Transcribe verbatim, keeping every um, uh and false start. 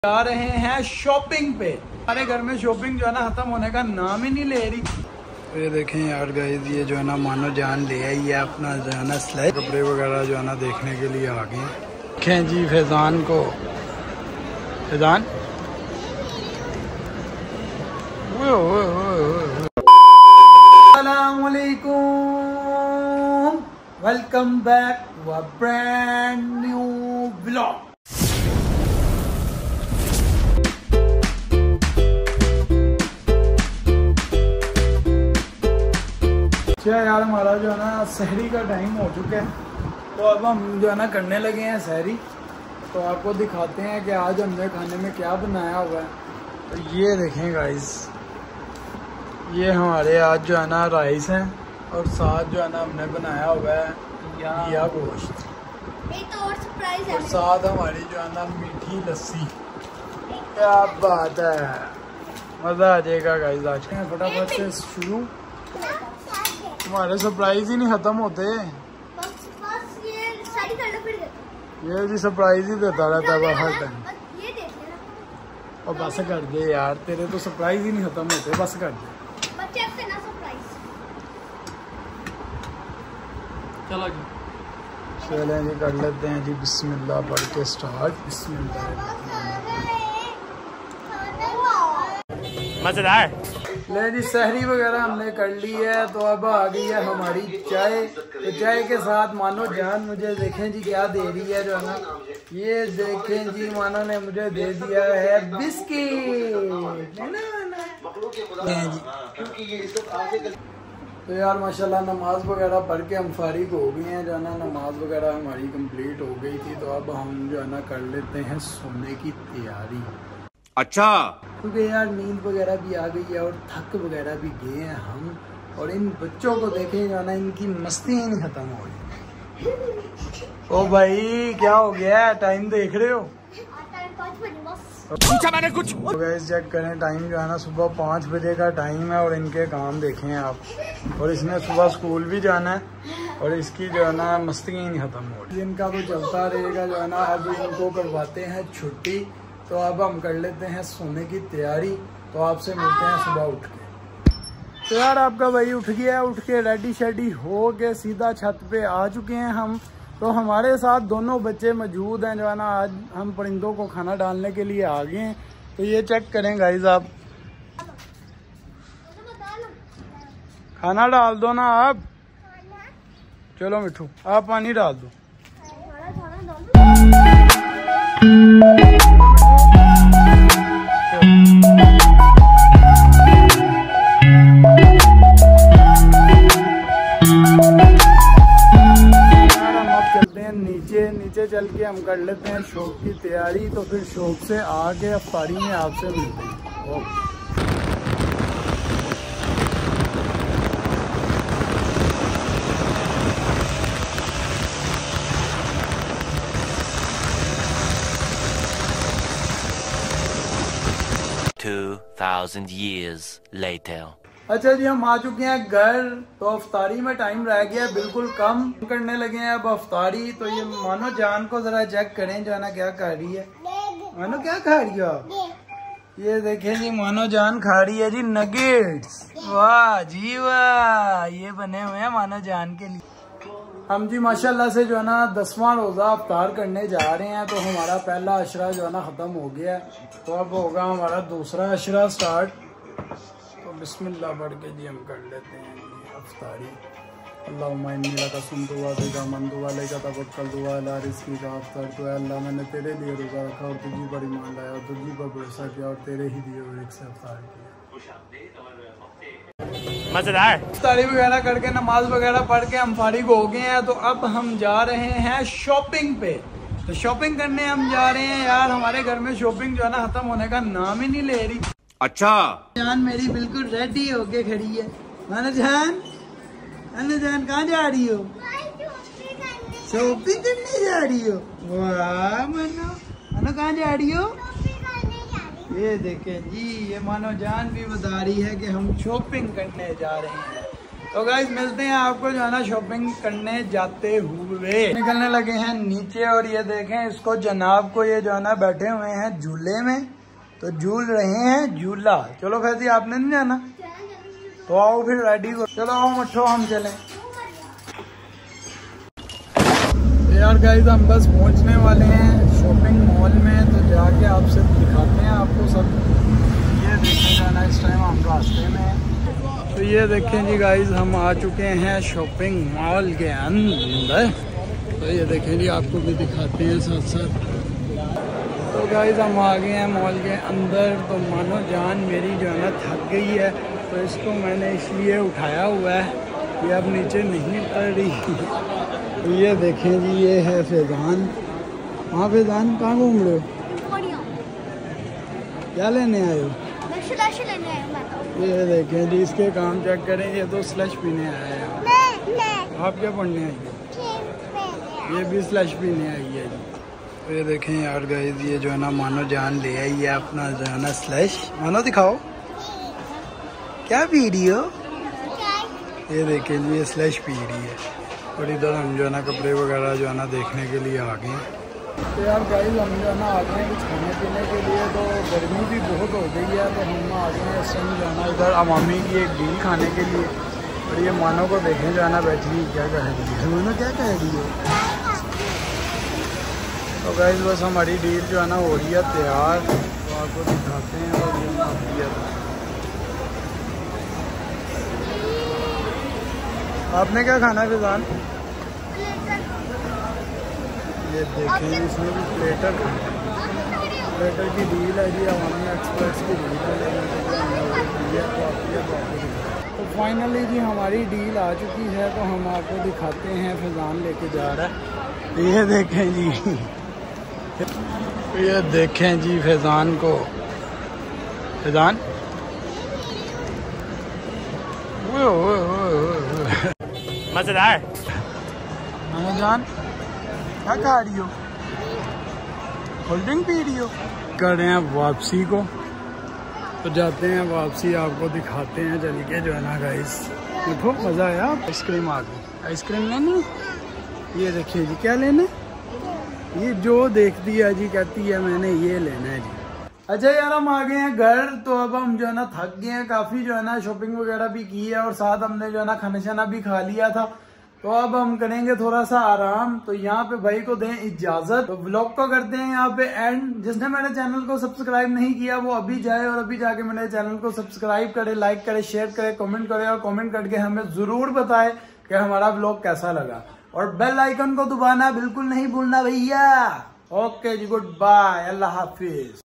जा रहे हैं शॉपिंग पे। हमारे घर में शॉपिंग जो है ना खत्म होने का नाम ही नहीं ले रही। तो ये देखें यार गाइस, ये जो है ना मानो जान ले आई है अपना जो है ना स्लाइड कपड़े वगैरह जो है ना देखने के लिए आ गए। देखें जी फैजान को, फैजान अस्सलाम वालेकुम, welcome back to a brand new vlog. अच्छा यार, हमारा जो है ना सहरी का टाइम हो चुका है, तो अब हम जो है ना करने लगे हैं सहरी। तो आपको दिखाते हैं कि आज हमने खाने में क्या बनाया हुआ है। तो ये देखें गाइस, ये हमारे आज जो है ना राइस है और साथ जो है ना हमने बनाया हुआ है या गोश्त, एक और सरप्राइज है और साथ हमारी जो है ना मीठी लस्सी। क्या बात है, मज़ा आ जाएगा गाइस। आज के फटाफट से शुरू, हमारे सरप्राइज ही नहीं खत्म होते। बस बस ये सारी कर लो फिर देता ये जी सरप्राइज ही देता रहता है हर टाइम। बस ये देख लेना और बस कर दे यार, तेरे तो सरप्राइज ही नहीं खत्म होते, बस कर दे। बच्चे से ना सरप्राइज। चलो जी, चलें जी, कर लेते हैं जी बिस्मिल्लाह पढ़ के स्टार्ट। बिस्मिल्लाह। मजेदार। ले जी, सहरी वगैरह हमने कर ली है, तो अब आ गई है हमारी चाय। तो चाय के साथ मानो जान मुझे देखें जी क्या दे रही है जो है ना, ये देखें जी मानो ने मुझे दे दिया है बिस्किट। तो यार माशाल्लाह नमाज वगैरह पढ़ के हम फारिग हो गए हैं जो है ना, नमाज वगैरह हमारी कंप्लीट हो गई थी। तो अब हम जो है ना कर लेते हैं सोने की तैयारी। अच्छा, क्योंकि यार नींद वगैरह भी आ गई है और थक वगैरह भी गए हैं हम। और इन बच्चों को देखें जो है ना, इनकी मस्ती ही नहीं खत्म हो रही। ओ भाई क्या हो गया, टाइम देख रहे हो? पूछा मैंने कुछ। तो गैस चेक करें टाइम जो है ना, सुबह पाँच बजे का टाइम है और इनके काम देखें आप। और इसने सुबह स्कूल भी जाना है और इसकी जो है ना मस्ती ही नहीं खत्म हो रही। इनका तो चलता रहेगा जो है ना। अब इनको करवाते हैं छुट्टी, तो अब हम कर लेते हैं सोने की तैयारी। तो आपसे मिलते हैं सुबह उठ के। तो यार आपका भाई उठ गया, उठ के रेडी शेडी हो के सीधा छत पे आ चुके हैं हम। तो हमारे साथ दोनों बच्चे मौजूद हैं जो है ना, आज हम परिंदों को खाना डालने के लिए आ गए हैं। तो ये चेक करें गाइस आप, खाना डाल दो ना आप। चलो मिठू आप पानी डाल दो। नीचे नीचे चल के हम कर लेते हैं शॉप की तैयारी। तो फिर शॉप से आके अफ्तारी में आपसे मिलते हैं। Two thousand years later. अच्छा जी, हम आ चुके हैं घर। तो अफ्तारी में टाइम रह गया बिल्कुल कम, करने लगे हैं अब अफ्तारी। तो ये मानो जान को जरा चेक करें जो है ना क्या खा रही है। मानो क्या खा रही हो आप? ये देखें जी, मानो जान खा रही है जी नगेट्स। वाह जी वाह, ये बने हुए हैं मानो जान के लिए। हम जी माशाल्लाह से जो है ना दसवां रोजा अफ्तार करने जा रहे हैं। तो हमारा पहला अशरा जो है ना खत्म हो गया है, तो अब होगा हमारा दूसरा अशरा स्टार्ट। तो बिस्मिल्लाह पढ़ के जी हम कर लेते हैं अफ्तारी। अल्लाहुम्मा इन्नी लका सुम्तु व बिका मंतु व अलैका तवक्कलतु व अला रिज़्क़िका अफ़्तरतु। अल्लाह मैंने तेरे लिए रोज़ा रखा और तुझी पर ईमान लाया और तुझी पर भरोसा किया और तेरे ही दिए हुए से अफ्तार किया। मजेदार। अफ्तारी वगैरह करके नमाज वगैरह पढ़ के हम फारिग हो गए हैं। तो अब हम जा रहे हैं शॉपिंग पे। तो शॉपिंग करने हम जा रहे हैं यार। हमारे घर में शॉपिंग जो है ना खत्म होने का नाम ही नहीं ले रही। अच्छा, जान मेरी बिल्कुल रेडी होके खड़ी है। मानो जान, मानो जान कहाँ जा रही हो? शॉपिंग करने जा रही हो? वाह मानो, मानो कहाँ जा रही हो? ये देखें जी, ये मानो जान भी बता रही है कि हम शॉपिंग करने जा रहे हैं। तो गाइस मिलते हैं आपको जो है ना शॉपिंग करने जाते हुए। निकलने लगे हैं नीचे और ये देखें इसको जनाब को, ये जो है ना बैठे हुए हैं झूले में, तो झूल रहे हैं झूला। चलो फैजी आपने नहीं जाना तो आओ फिर रेडी को, चलो आओ मठो हम चलें। यार गाइस हम बस पहुंचने वाले हैं शॉपिंग मॉल में, तो जाके आपसे दिखाते हैं आपको सब। ये देखने जाना इस टाइम हम रास्ते में हैं। तो ये देखें जी गाइस हम आ चुके हैं शॉपिंग मॉल के अंदर। तो ये देखें जी आपको भी दिखाते हैं साथ साथ। तो गाइस हम आ गए हैं मॉल के अंदर। तो मानो जान मेरी जो है ना थक गई है, तो इसको मैंने इसलिए उठाया हुआ है कि अब नीचे नहीं उतर रही। तो ये देखें जी ये है फैजान। हाँ फैजान कहाँ घूम रहे हो, क्या लेने आए हो? मैं स्लश लेने आया हूं मैं तो। ये देखें जी इसके काम चेक करें, ये तो स्लश पीने आया है। मैं मैं आप क्या पढ़ने आई है? ये भी स्लश पीने आई है जी। तो ये देखें यार गाइस ये जो है ना मानो जान ले आई है अपना जो है ना स्लश। मानो दिखाओ क्या पी रही हो? ये देखें जी ये स्लश पी रही है। और इधर हम जो है ना कपड़े वगैरह जो है ना देखने के लिए आ गए। तो यार गाइस हम जो है ना आ गए कुछ खाने पीने के लिए, तो गर्मी भी बहुत हो गई है, तो हम आ गए हैं इस टाइम जो है ना इधर अमामी की एक डील खाने के लिए। और ये मानो को देखें जो है ना बैठी क्या कह रही है, मानो क्या कह रही है। तो गाइस बस हमारी डील जो है ना हो रही है तैयार, तो आपको दिखाते हैं। और ये आपने क्या खाना है फिजान? ये देखें इसमें भी प्लेटर प्लेटर की डील है जी, अवामी एक्सप्रेस की डील है। तो फाइनली जी हमारी डील आ चुकी है, तो हम आपको दिखाते हैं। फैजान लेके जा रहा है, ये देखें जी ये देखें जी फैजान को। फैजान मजेदार। जान क्या खा रही हो? कोल्ड ड्रिंक पी रही हो? कर रहे हैं वापसी को, तो जाते हैं वापसी, आपको दिखाते हैं चल के जो है ना गाइस। देखो मज़ा आया। आइसक्रीम आ गई, आइसक्रीम लेनी। ये देखिए जी क्या लेना, ये जो देखती है जी कहती है मैंने ये लेना है जी। अच्छा यार हम आ गए हैं घर, तो अब हम जो है ना थक गए हैं काफ़ी, जो है ना शॉपिंग वगैरह भी की है और साथ हमने जो है ना खाना शाना भी खा लिया था। तो अब हम करेंगे थोड़ा सा आराम। तो यहाँ पे भाई को दें इजाजत, तो व्लॉग को करते हैं यहाँ पे एंड। जिसने मेरे चैनल को सब्सक्राइब नहीं किया वो अभी जाए और अभी जाके मेरे चैनल को सब्सक्राइब करे, लाइक करे, शेयर करे, कमेंट करे, और कमेंट करके हमें जरूर बताए कि हमारा व्लॉग कैसा लगा। और बेल आइकन को दबाना बिल्कुल नहीं भूलना भैया। ओके जी, गुड बाय, अल्लाह हाफिज।